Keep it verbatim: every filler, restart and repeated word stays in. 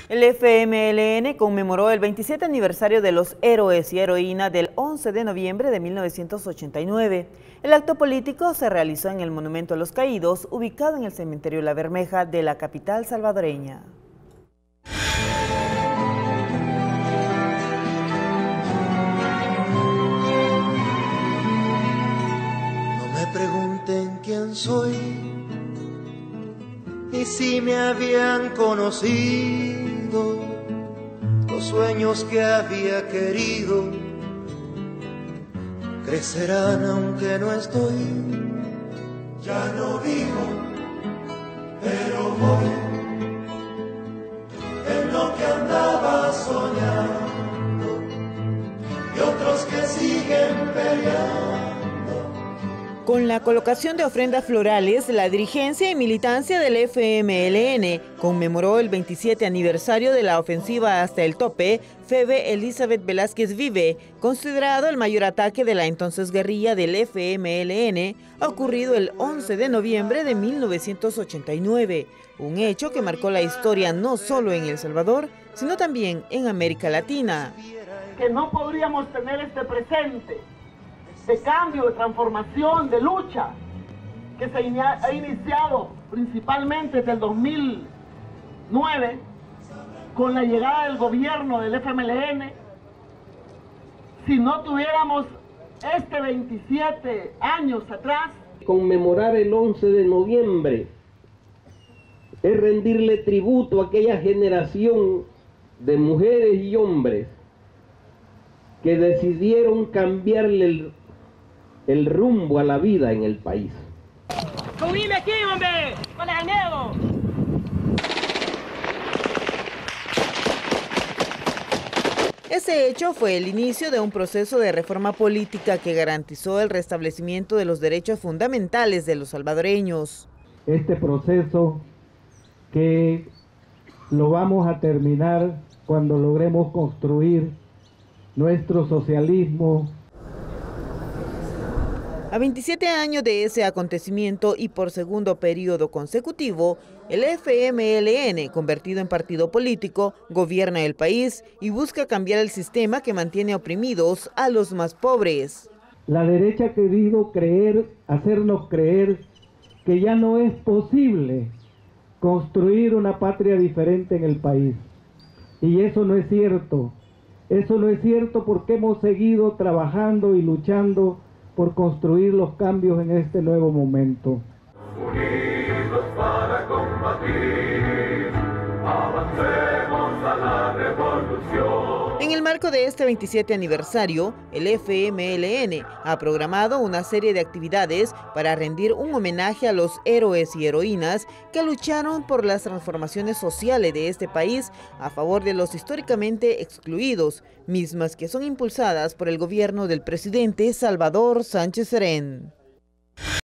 El F M L N conmemoró el veintisiete aniversario de los héroes y heroínas del once de noviembre de mil novecientos ochenta y nueve. El acto político se realizó en el Monumento a los Caídos, ubicado en el Cementerio La Bermeja de la capital salvadoreña. No me pregunten quién soy, y si me habían conocido, los sueños que había querido crecerán aunque no estoy. Ya no vivo, pero voy en lo que andaba soñando, y otros que siguen peleando. Con la colocación de ofrendas florales, la dirigencia y militancia del F M L N conmemoró el veintisiete aniversario de la ofensiva hasta el tope Febe Elizabeth Velázquez Vive, considerado el mayor ataque de la entonces guerrilla del F M L N, ocurrido el once de noviembre de mil novecientos ochenta y nueve, un hecho que marcó la historia no solo en El Salvador, sino también en América Latina. Que no podríamos tener este presente de cambio, de transformación, de lucha, que se ha iniciado principalmente desde el dos mil nueve, con la llegada del gobierno del F M L N, si no tuviéramos este veintisiete años atrás. Conmemorar el once de noviembre es rendirle tributo a aquella generación de mujeres y hombres que decidieron cambiarle el el rumbo a la vida en el país. ¡Subime aquí, hombre! ¡Con el nego! Ese hecho fue el inicio de un proceso de reforma política que garantizó el restablecimiento de los derechos fundamentales de los salvadoreños. Este proceso que lo vamos a terminar cuando logremos construir nuestro socialismo. A veintisiete años de ese acontecimiento y por segundo periodo consecutivo, el F M L N, convertido en partido político, gobierna el país y busca cambiar el sistema que mantiene oprimidos a los más pobres. La derecha ha querido creer, hacernos creer que ya no es posible construir una patria diferente en el país. Y eso no es cierto. Eso no es cierto porque hemos seguido trabajando y luchando por construir los cambios en este nuevo momento. Unidos para combatir, avancemos a la revolución. En el marco de este veintisiete aniversario, el F M L N ha programado una serie de actividades para rendir un homenaje a los héroes y heroínas que lucharon por las transformaciones sociales de este país a favor de los históricamente excluidos, mismas que son impulsadas por el gobierno del presidente Salvador Sánchez Serén.